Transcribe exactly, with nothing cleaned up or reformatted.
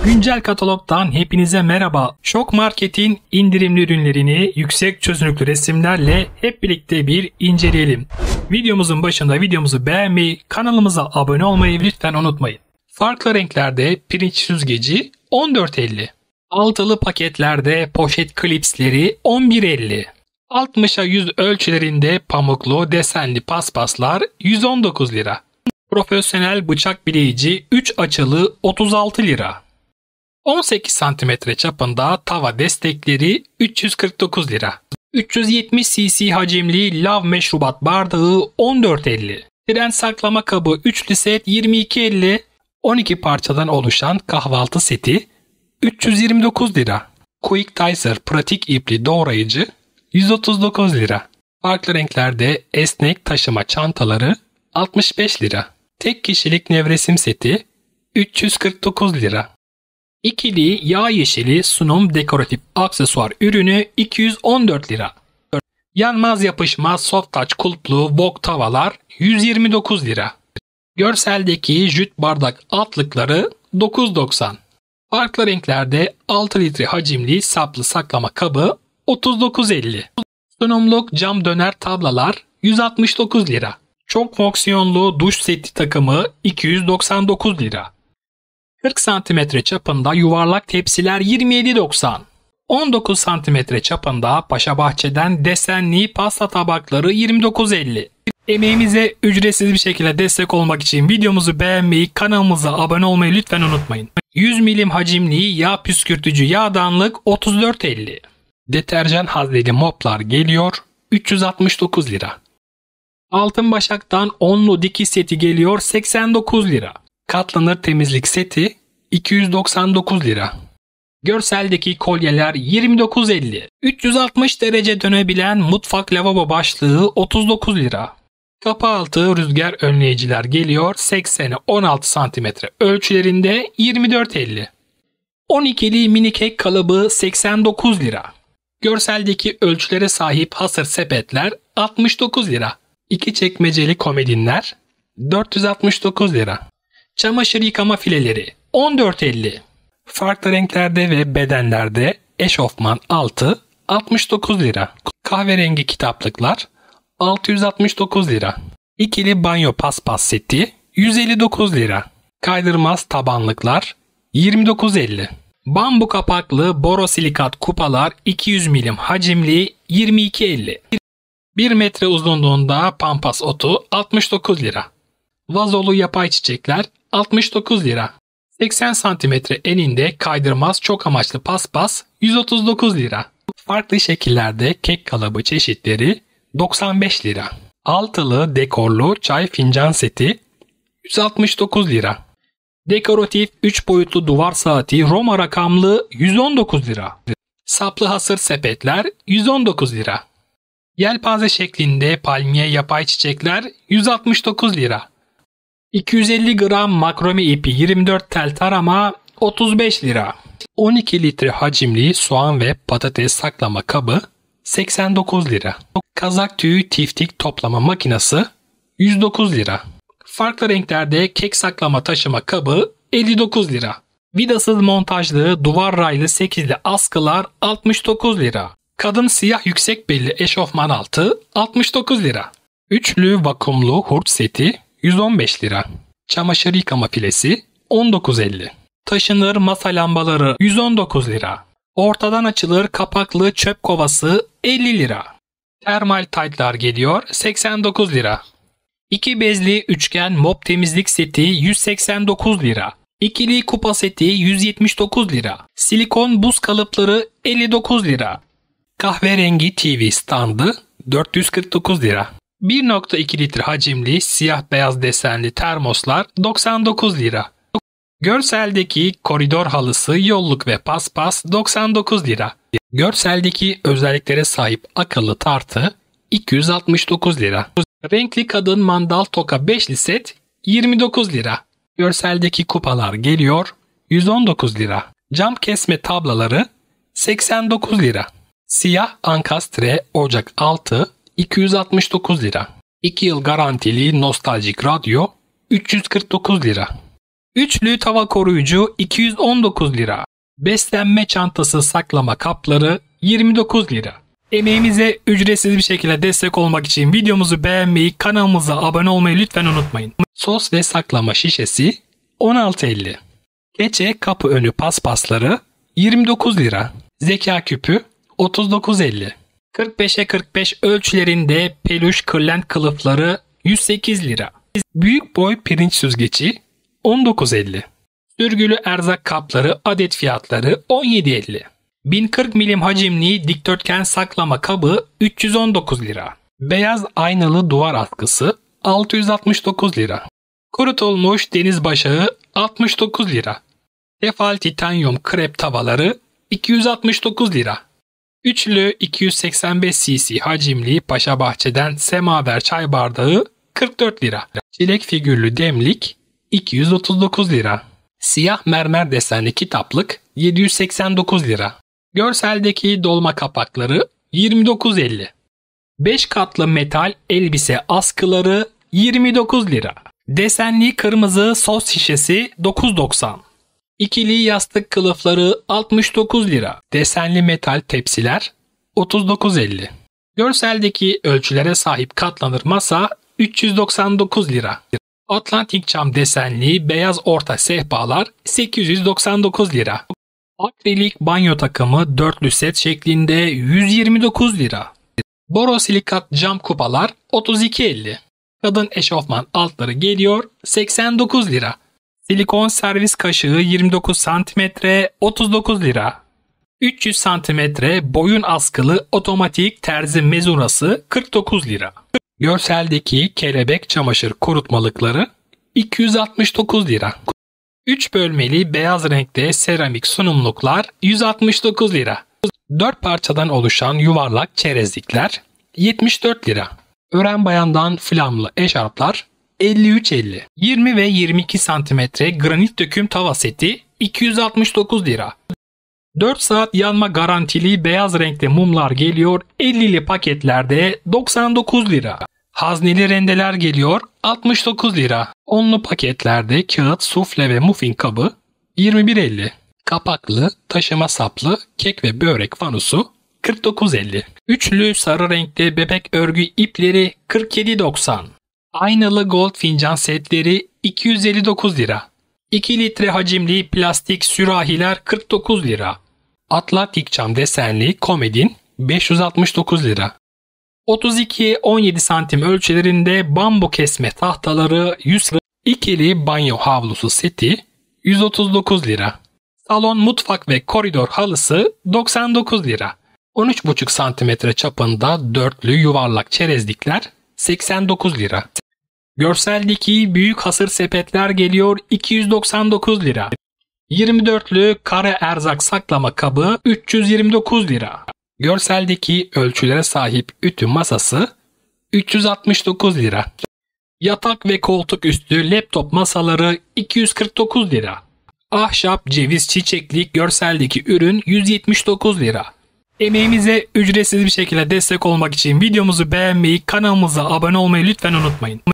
Güncel katalogdan hepinize merhaba. Şok Market'in indirimli ürünlerini yüksek çözünürlüklü resimlerle hep birlikte bir inceleyelim. Videomuzun başında videomuzu beğenmeyi, kanalımıza abone olmayı lütfen unutmayın. Farklı renklerde pirinç süzgeci on dört elli. Altılı paketlerde poşet klipsleri on bir elli. altmışa yüz ölçülerinde pamuklu desenli paspaslar yüz on dokuz lira. Profesyonel bıçak bileyici üç açılı otuz altı lira. on sekiz santimetre çapında tava destekleri üç yüz kırk dokuz lira. üç yüz yetmiş cc hacimli lav meşrubat bardağı on dört elli. Tren saklama kabı üçlü set yirmi iki elli. on iki parçadan oluşan kahvaltı seti üç yüz yirmi dokuz lira. Quick Dicer pratik ipli doğrayıcı yüz otuz dokuz lira. Farklı renklerde esnek taşıma çantaları altmış beş lira. Tek kişilik nevresim seti üç yüz kırk dokuz lira. İkili yağ yeşili sunum dekoratif aksesuar ürünü iki yüz on dört lira. Yanmaz yapışmaz soft touch kulplu wok tavalar yüz yirmi dokuz lira. Görseldeki jüt bardak altlıkları dokuz doksan. Farklı renklerde altı litre hacimli saplı saklama kabı otuz dokuz elli. Sunumluk cam döner tablalar yüz altmış dokuz lira. Çok fonksiyonlu duş seti takımı iki yüz doksan dokuz lira. kırk santimetre çapında yuvarlak tepsiler yirmi yedi doksan. on dokuz santimetre çapında Paşabahçe'den desenli pasta tabakları yirmi dokuz elli. Emeğimize ücretsiz bir şekilde destek olmak için videomuzu beğenmeyi, kanalımıza abone olmayı lütfen unutmayın. yüz milim hacimli yağ püskürtücü yağdanlık otuz dört elli. Deterjan hazneli moplar geliyor üç yüz altmış dokuz lira. Altın Başak'tan onlu dikiş seti geliyor seksen dokuz lira. Katlanır temizlik seti iki yüz doksan dokuz lira. Görseldeki kolyeler yirmi dokuz elli. üç yüz altmış derece dönebilen mutfak lavabo başlığı otuz dokuz lira. Kapı altı rüzgar önleyiciler geliyor seksene on altı santimetre ölçülerinde yirmi dört elli. on ikili mini kek kalıbı seksen dokuz lira. Görseldeki ölçülere sahip hasır sepetler altmış dokuz lira. İki çekmeceli komodinler dört yüz altmış dokuz lira. Çamaşır yıkama fileleri on dört elli. Farklı renklerde ve bedenlerde eşofman altı altmış dokuz lira. Kahverengi kitaplıklar altı yüz altmış dokuz lira. İkili banyo paspas seti yüz elli dokuz lira. Kaydırmaz tabanlıklar yirmi dokuz elli. Bambu kapaklı borosilikat kupalar iki yüz milim hacimli yirmi iki elli. bir metre uzunluğunda pampas otu altmış dokuz lira. Vazolu yapay çiçekler altmış dokuz lira. seksen santimetre eninde kaydırmaz çok amaçlı paspas yüz otuz dokuz lira. Farklı şekillerde kek kalıbı çeşitleri doksan beş lira. Altılı dekorlu çay fincan seti yüz altmış dokuz lira. Dekoratif üç boyutlu duvar saati Roma rakamlı yüz on dokuz lira. Saplı hasır sepetler yüz on dokuz lira. Yelpaze şeklinde palmiye yapay çiçekler yüz altmış dokuz lira. iki yüz elli gram makrome ipi yirmi dört tel tarama otuz beş lira. on iki litre hacimli soğan ve patates saklama kabı seksen dokuz lira. Kazak tüyü tiftik toplama makinesi yüz dokuz lira. Farklı renklerde kek saklama taşıma kabı elli dokuz lira. Vidasız montajlı duvar raylı sekizli askılar altmış dokuz lira. Kadın siyah yüksek belli eşofman altı altmış dokuz lira. Üçlü vakumlu hurç seti yüz on beş lira. Çamaşır yıkama filesi on dokuz elli. Taşınır masa lambaları yüz on dokuz lira. Ortadan açılır kapaklı çöp kovası elli lira. Termal taytlar geliyor seksen dokuz lira. İki bezli üçgen mop temizlik seti yüz seksen dokuz lira. İkili kupa seti yüz yetmiş dokuz lira. Silikon buz kalıpları elli dokuz lira. Kahverengi T V standı dört yüz kırk dokuz lira. bir nokta iki litre hacimli siyah beyaz desenli termoslar doksan dokuz lira. Görseldeki koridor halısı yolluk ve paspas doksan dokuz lira. Görseldeki özelliklere sahip akıllı tartı iki yüz altmış dokuz lira. Renkli kadın mandal toka beşli set yirmi dokuz lira. Görseldeki kupalar geliyor yüz on dokuz lira. Cam kesme tablaları seksen dokuz lira. Siyah ankastre ocak altı iki yüz altmış dokuz lira. iki yıl garantili nostaljik radyo üç yüz kırk dokuz lira. Üçlü tava koruyucu iki yüz on dokuz lira. Beslenme çantası saklama kapları yirmi dokuz lira. Emeğimize ücretsiz bir şekilde destek olmak için videomuzu beğenmeyi, kanalımıza abone olmayı lütfen unutmayın. Sos ve saklama şişesi on altı elli. Keçe kapı önü paspasları yirmi dokuz lira. Zeka küpü otuz dokuz elli. kırk beşe kırk beş ölçülerinde peluş kırlent kılıfları yüz sekiz lira. Büyük boy pirinç süzgeci on dokuz elli. Sürgülü erzak kapları adet fiyatları on yedi elli. bin kırk milim hacimli dikdörtgen saklama kabı üç yüz on dokuz lira. Beyaz aynalı duvar askısı altı yüz altmış dokuz lira. Kurutulmuş deniz başağı altmış dokuz lira. Tefal titanyum krep tavaları iki yüz altmış dokuz lira. Üçlü iki yüz seksen beş cc hacimli Paşabahçe'den semaver çay bardağı kırk dört lira. Çilek figürlü demlik iki yüz otuz dokuz lira. Siyah mermer desenli kitaplık yedi yüz seksen dokuz lira. Görseldeki dolma kapakları yirmi dokuz elli. beş katlı metal elbise askıları yirmi dokuz lira. Desenli kırmızı sos şişesi dokuz doksan. İkili yastık kılıfları altmış dokuz lira. Desenli metal tepsiler otuz dokuz elli. Görseldeki ölçülere sahip katlanır masa üç yüz doksan dokuz lira. Atlantik cam desenli beyaz orta sehpalar sekiz yüz doksan dokuz lira. Akrilik banyo takımı dörtlü set şeklinde yüz yirmi dokuz lira. Borosilikat cam kupalar otuz iki elli. Kadın eşofman altları geliyor seksen dokuz lira. Silikon servis kaşığı yirmi dokuz santimetre otuz dokuz lira. üç yüz santimetre boyun askılı otomatik terzi mezurası kırk dokuz lira. Görseldeki kelebek çamaşır kurutmalıkları iki yüz altmış dokuz lira. üç bölmeli beyaz renkte seramik sunumluklar yüz altmış dokuz lira. dört parçadan oluşan yuvarlak çerezlikler yetmiş dört lira. Ören bayandan flamlı eşarplar elli üç elli. yirmi ve yirmi iki santimetre granit döküm tava seti iki yüz altmış dokuz lira. dört saat yanma garantili beyaz renkte mumlar geliyor ellili paketlerde doksan dokuz lira. Hazneli rendeler geliyor altmış dokuz lira. Onlu paketlerde kağıt, sufle ve muffin kabı yirmi bir elli. Kapaklı, taşıma saplı kek ve börek fanusu kırk dokuz elli. Üçlü sarı renkte bebek örgü ipleri kırk yedi doksan. Aynalı gold fincan setleri iki yüz elli dokuz lira. iki litre hacimli plastik sürahiler kırk dokuz lira. Atlantik cam desenli komodin beş yüz altmış dokuz lira. otuz iki on yedi santim ölçülerinde bambu kesme tahtaları yüz lira. İkili banyo havlusu seti yüz otuz dokuz lira. Salon, mutfak ve koridor halısı doksan dokuz lira. on üç buçuk santimetre çapında dörtlü yuvarlak çerezlikler seksen dokuz lira. Görseldeki büyük hasır sepetler geliyor iki yüz doksan dokuz lira. yirmi dörtlü kare erzak saklama kabı üç yüz yirmi dokuz lira. Görseldeki ölçülere sahip ütü masası üç yüz altmış dokuz lira. Yatak ve koltuk üstü laptop masaları iki yüz kırk dokuz lira. Ahşap ceviz çiçeklik görseldeki ürün yüz yetmiş dokuz lira. Emeğimize ücretsiz bir şekilde destek olmak için videomuzu beğenmeyi, kanalımıza abone olmayı lütfen unutmayın.